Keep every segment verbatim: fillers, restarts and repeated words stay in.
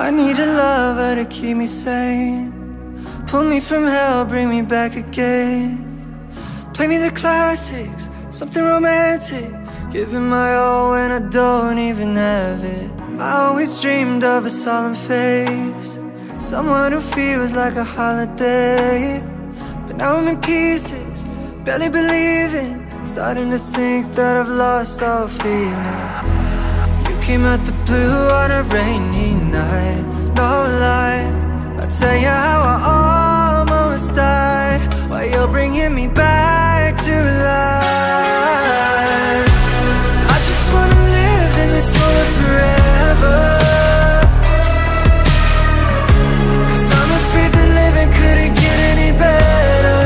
I need a lover to keep me sane. Pull me from hell, bring me back again. Play me the classics, something romantic. Giving my all when I don't even have it. I always dreamed of a solemn face, someone who feels like a holiday. But now I'm in pieces, barely believing, starting to think that I've lost all feeling. You came out the blue on a rainy night, no lie. I'll tell you how I almost died, while you're bringing me back to life. I just wanna live in this moment forever, 'cause I'm afraid that living couldn't get any better.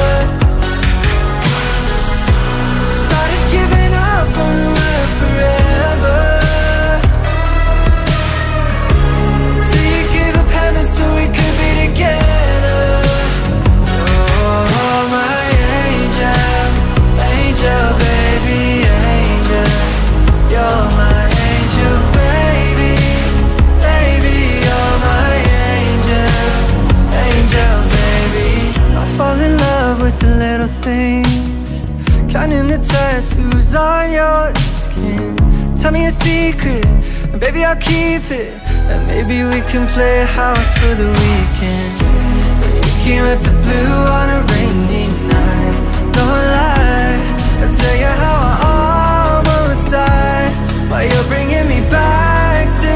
Started giving up on the word forever, till you gave up heaven so we could be together. Oh, my angel, angel, baby, angel. You're my angel, baby, baby. You're my angel, angel, baby. I fall in love with the little things, counting the tattoos on your skin. Tell me a secret, and baby I'll keep it, and maybe we can play house for the weekend. You came at the blue on a rainy night, no lie. I'll tell you how I almost died, while you're bringing me back to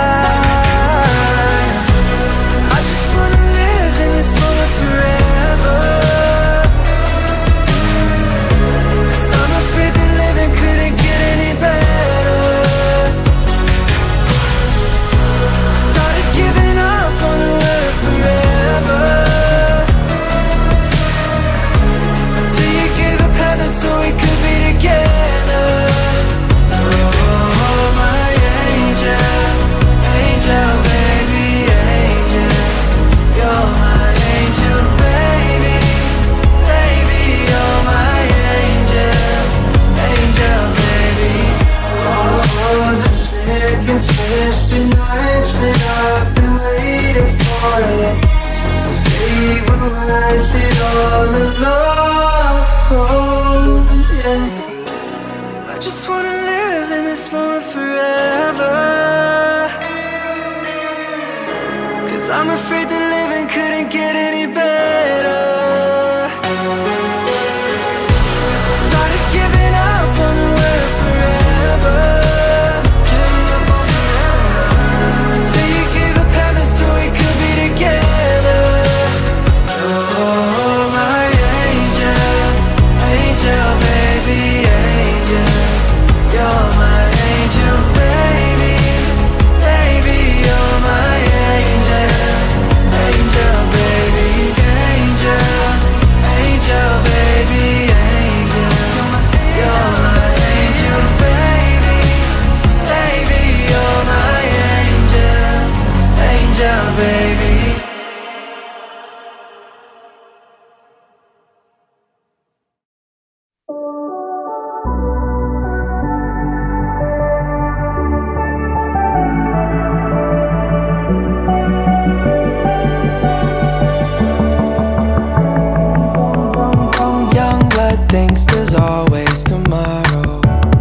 life. I just wanna live in this moment forever, 'cause I'm afraid that living couldn't get any better. Started giving up on the word forever, until you gave up heaven so we could be together. Oh, my angel, angel, baby, angel. You're my angel, baby, baby. You're my angel, angel, baby. Oh, the second twisted nights that I've been waiting for you. They will rise it all alone, yeah. I just wanna live in this moment forever, 'cause I'm afraid that living couldn't get any better. Started giving up on the word forever, till you gave up heaven so we could be together. Oh, my angel, angel, baby, angel. You're my angel, baby, baby. You're my angel, angel, baby, angel, angel, baby, angel. You're my angel, baby, baby. You're my angel, angel, baby. Young blood thinks there's always tomorrow.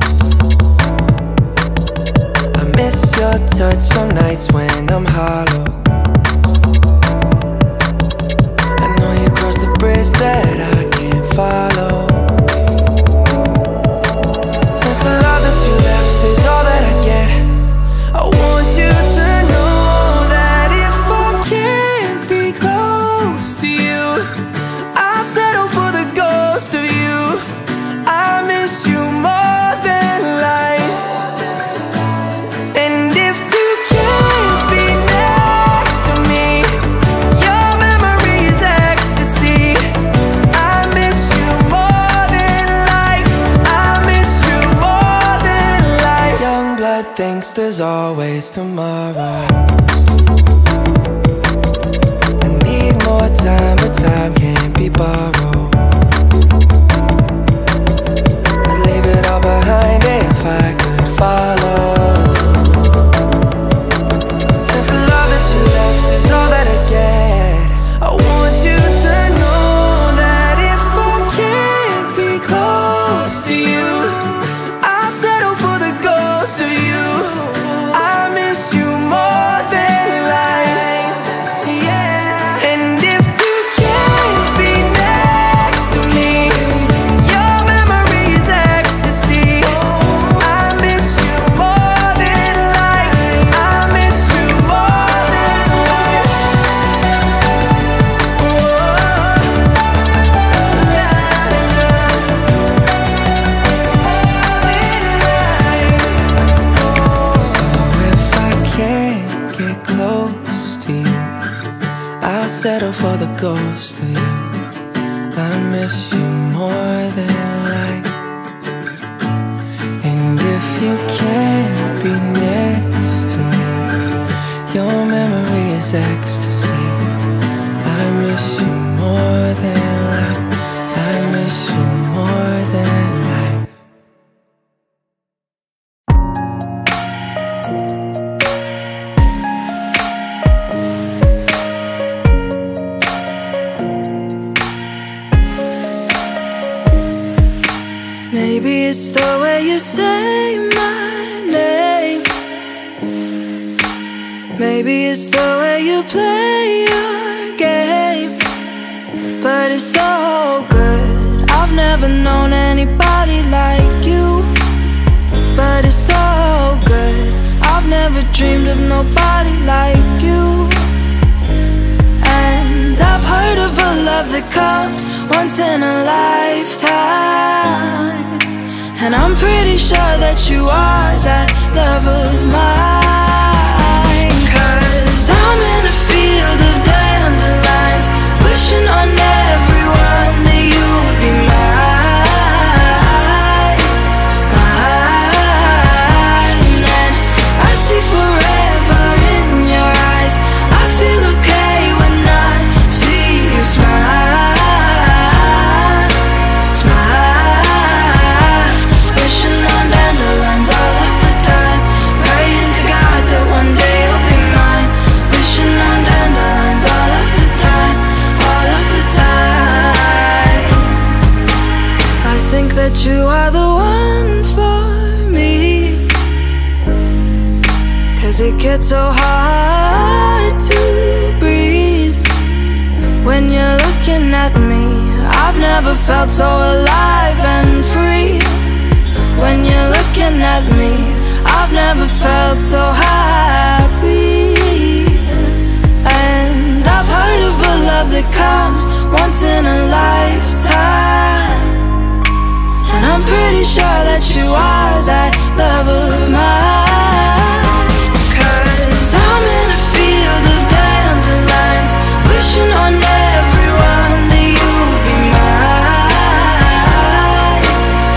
I miss your touch on nights when I'm hollow. I know you crossed the bridge that I can't follow. Since the love that you left is all that I get, I want you to know that if I can't be close to you, I'll settle for the ghost of you. I miss you more than life, and if you can't be next to me, your memory is ecstasy. I miss you more than life, I miss you more than life. Young blood thinks there's always tomorrow. I need more time, but time can't be borrowed. I'd leave it all behind if I could follow. Since the love that settle for the ghost of you. I miss you more than life. And if you can't be next to me, your memory is ecstasy. I miss you more than life. I miss you more than life. Maybe it's the way you say my name. Maybe it's the way you play your game. But it's so good. I've never known anybody like you. But it's so good. I've never dreamed of nobody like you. And I've heard of a love that comes once in a lifetime. And I'm pretty sure that you are that love of mine. Cause I'm in a field of dandelions, wishing on everyone that you would be mine, mine. And I see forever in your eyes. I feel okay when I see you smile. That you are the one for me. Cause it gets so hard to breathe when you're looking at me. I've never felt so alive and free. When you're looking at me, I've never felt so happy. And I've heard of a love that comes once in a lifetime. And I'm pretty sure that you are that love of mine. Cause I'm in a field of dandelions, wishing on everyone that you would be mine,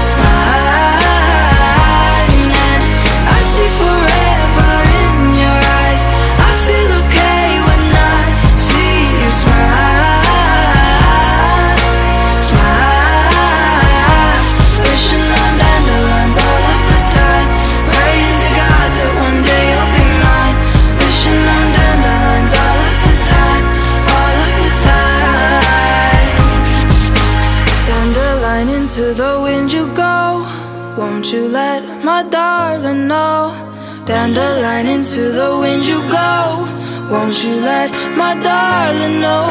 mine. And I see forever in your eyes. I feel okay when I see you smile, smile. Wishing on dandelions all of the time, praying to God that one day you'll be mine. Wishing on dandelions all of the time, all of the time. Dandelion, into the wind you go. Won't you let my darling know? Dandelion, into the wind you go. Won't you let my darling know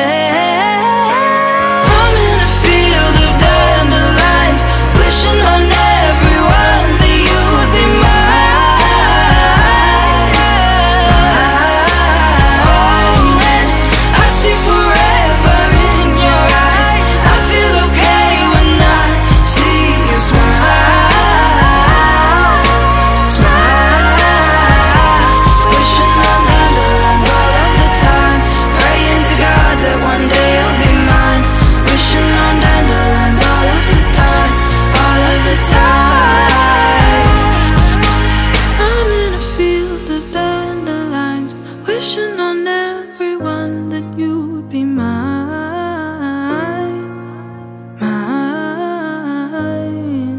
that I'm in a field of dandelions, wishing on everyone that you would be mine, mine. And I see forever in your eyes. I feel okay when I see you smile, smile. Wishing on dandelions all of the time, praying to God that one day you'll be mine. Wishing on dandelions all of the time, all of the time. I'm in a field of dandelions, wishing on everyone that you would be mine, mine.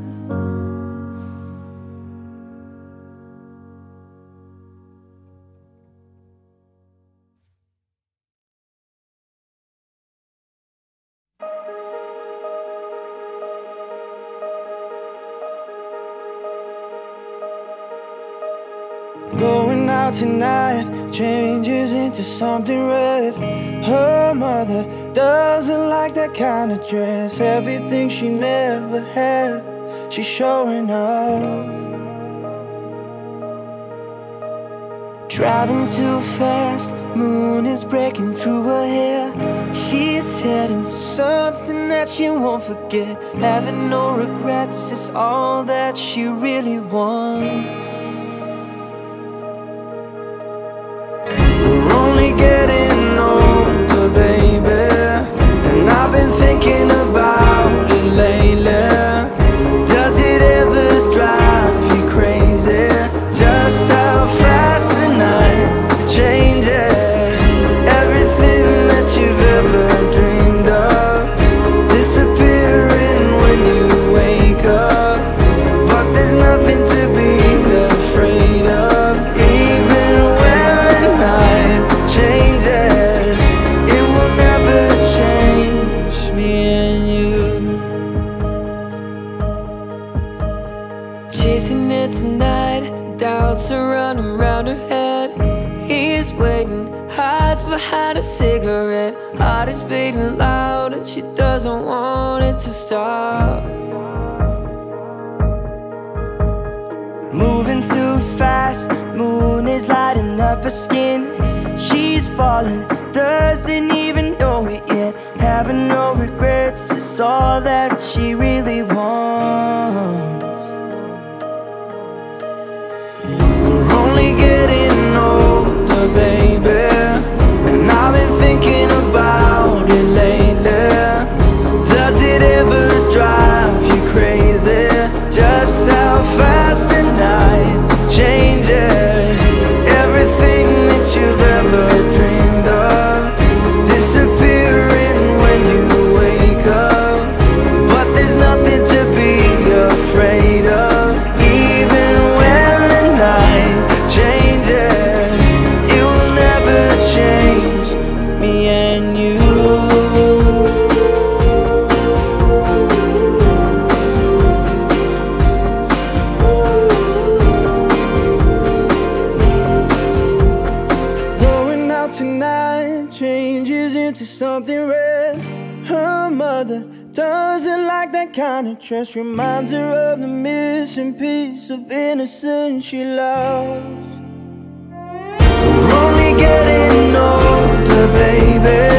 Going out tonight changes into something red. Her mother doesn't like that kind of dress. Everything she never had, she's showing off. Driving too fast, moon is breaking through her hair. She's heading for something that she won't forget. Having no regrets is all that she really wants. We're only getting old. doubts are running round her head. He's waiting, hides behind a cigarette. Heart is beating loud and she doesn't want it to stop. Moving too fast, moon is lighting up her skin. She's falling, doesn't even know it yet. Having no regrets is all that she really wants. We're only getting older, baby, and I've been thinking about it lately. Does it ever drive you crazy? Just how fast the night changes. Everything that you've ever dreamed of disappearing when you wake up. But there's nothing to be afraid of. Even when the night changes, it will never change me and you. Tonight changes into something red. Her mother doesn't like that kind of dress. Reminds her of the missing piece of innocence she lost. We're only getting older, baby,